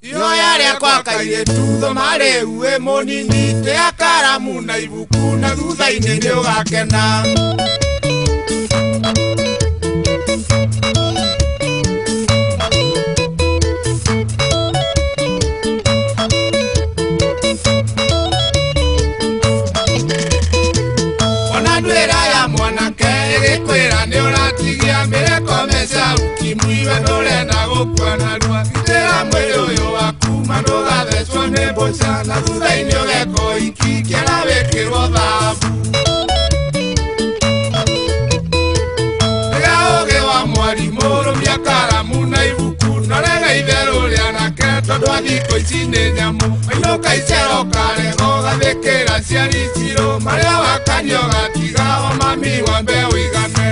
Ihoya rĩakwa kairĩtu thoma rĩu wĩ mũnini tia karamu na ibuku na thutha-inĩ nĩ ũgakena. Ona ndwĩra ya mwanake ĩgĩkwĩra nĩ ũratigia mĩreko meca ukimwiwe ndũrenda gũkua narua. Gitĩra mwĩrĩ ũyũ waku ndũgathecwo nĩ mbũca na thutha-inĩ ũgeka ũhiki kĩara wĩkĩrwo thahabu. Rĩrĩa ũũgĩ wa mwarimũ rũmia karamu na ibuku norega itherũ rĩanake tondũ a thikũ ici nĩ nyamũ. Mainũka icera ũkarega ũgathĩkĩra ciari cirũ marĩa wakanio gatiga o mami wambe ũigane.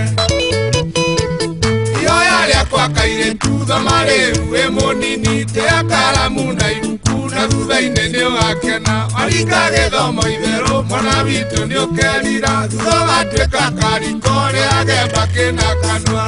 Ihoya rĩakwa kairĩtu thoma rĩu wĩ mũnini tia karamu na ibuku na thutha-inĩ nĩ ũgakena. Waringa gĩthomo itherũ mwana witũ nĩ ũkerira thutha ũgatuĩka kariko rĩagemba kĩna kanua.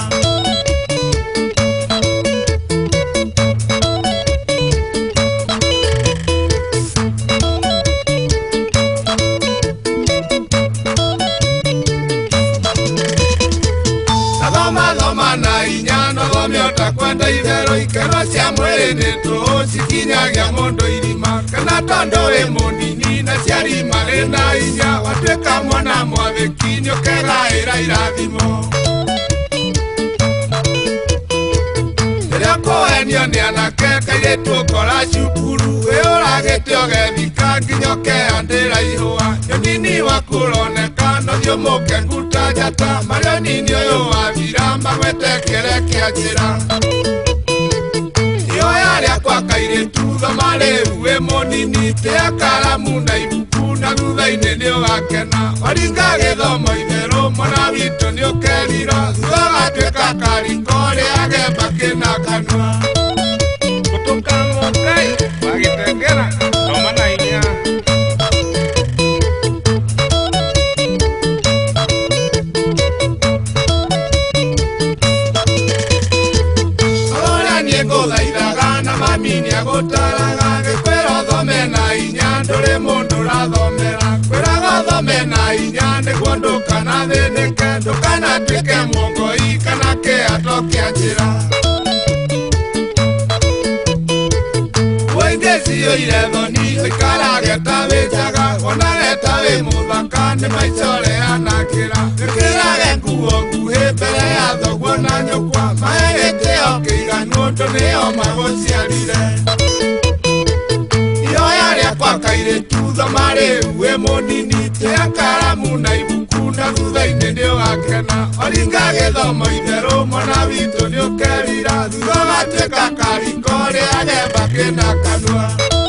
Thoma na hinya nothome ũtakwenda itherũ ikeno cia mwĩrĩ nĩ tũhũ cikinyagia mũndũ irima. Kana tondũ wĩ mũnini na ciari marĩ na hinya watuĩka mwana mwathĩki nĩ ũkegaĩra irathimo. Rĩrĩa kũhenio nĩ anake kairĩtu ũkora cukuru wĩyũragĩte ũgethika nginya ũkeandĩra ihũa. Nyonini waku ũroneka nothiũ mũkengu ta njata marĩa nini ũyũ wathira magwete kĩere kĩa njĩra. Ihoya rĩakwa kairĩtu thoma rĩu wĩ mũnini tia karamu na ibuku na thutha-inĩ nĩ ũgakena. Waringa gĩthomo itherũ mwana witũ nĩ ũkerira thutha ũgatuĩka kariko rĩagemba kĩna kanua. Kutoka Mongai wagĩtengera thoma na hinya. Ahora niĩ ngũthaithaga na mami nĩagũtaraga gĩkwĩra ũthome na hinya ndũrĩ mũndũ ũrathomera. Kwĩraga ũthome na hinya nĩguo ndũkanathĩnĩke ndũkanatuĩke mũngoi kana kĩato kĩa njĩra. Wĩngĩciyũire thoni ũikarage ta wĩnjaga wonage ta wĩ mũthaka nĩ maica ũreanagĩra. Wĩkĩrage nguo nguhĩ mbere ya thoguo na nyũkwa mahe gĩtĩo kĩiganu ũndũ nĩo magũciarire. Ihoya rĩakwa kairĩtu thoma rĩu wĩ mũnini tia karamu na ibuku na thutha-inĩ nĩ ũgakena. Waringa gĩthomo itherũ mwana witũ nĩ ũkerira thutha ũgatuĩka kariko rĩagemba kĩna kanua.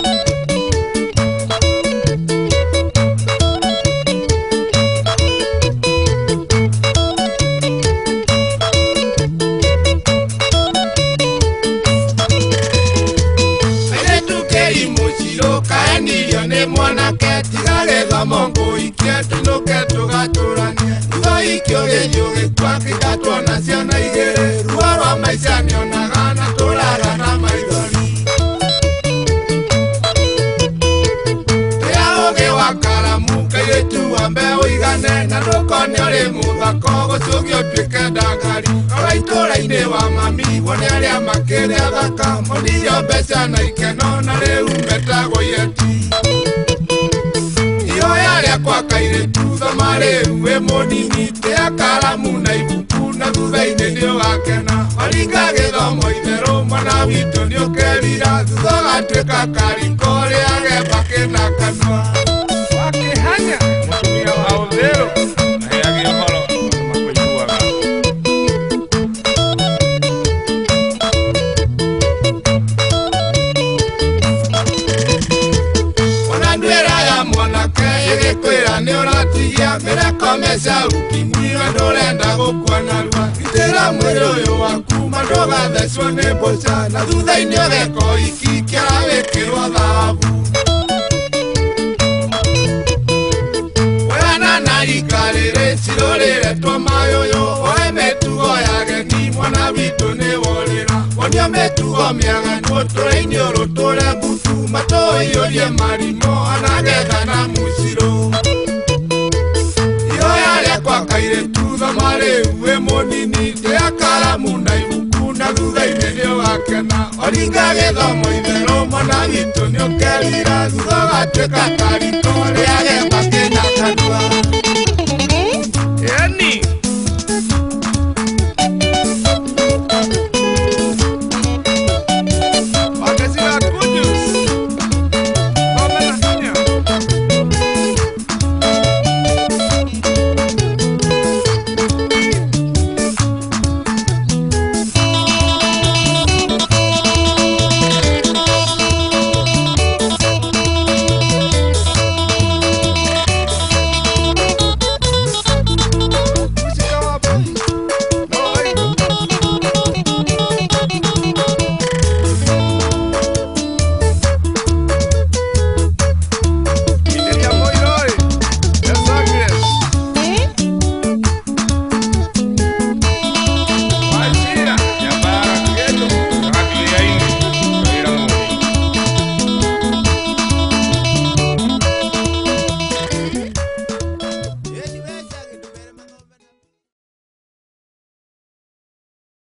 Airĩtu kĩrimũcirũ kaenirio nĩ mwanake tiga gĩthomo ngũikie tũinũke tũgatũranie. Thutha ũhiki ũgĩthiĩ ũgĩkua kĩngatwona ciana igĩrĩ ruo rwa maica nĩonaga na tũraga na maithori. Rĩrĩa ũũgĩ wa karamu kairĩtu wambe ũigane na ndũkone ũrĩ mũthaka gũcũgio ũtuĩke ndangari. Rora itũũra-inĩ wa mami wone arĩa makĩrĩ athaka mondirio mbeca na ikeno na rĩu metagwo yeti. Ihoya rĩakwa kairĩtu thoma rĩu wĩ mũnini tia karamu na ibuku na thutha-inĩ nĩ ũgakena. Waringa gĩthomo itherũ mwana witũ nĩ ũkerira thutha ũgatuĩka kariko rĩagemba kĩna kanua. Wakĩhanya mũtumia wa ũthĩrũ aheage ũhoro makũiguaga. Ona ndwĩra ya mwanake ĩgĩkwĩra nĩ ũratigia mĩreko meca ukimwiwe ndũrenda gũkua narua. Gitĩra mwĩrĩ ũyũ waku ndũgathecwo nĩ mbũca na thutha-inĩ ũgeka ũhiki kĩara wĩkĩrwo thahabu. Weana na rika rĩrĩ cirũrĩre tũmayũyũ oe mĩtugo ya ageni mwana witũ nĩ worĩra. onio mĩtugo mĩaganu ũtũũro-inĩ ũrũtũũre mbutu matũiyũrie marimũ anagetha na mũcirũ ihoya rĩakwa kairĩtu thoma rĩu wĩ mũnini ndĩa karamu na ibuku na thutha-inĩ nĩũgakena oringa gĩthomo itherũ mwana witũ nĩũkerira thutha ũgatuĩka taritũ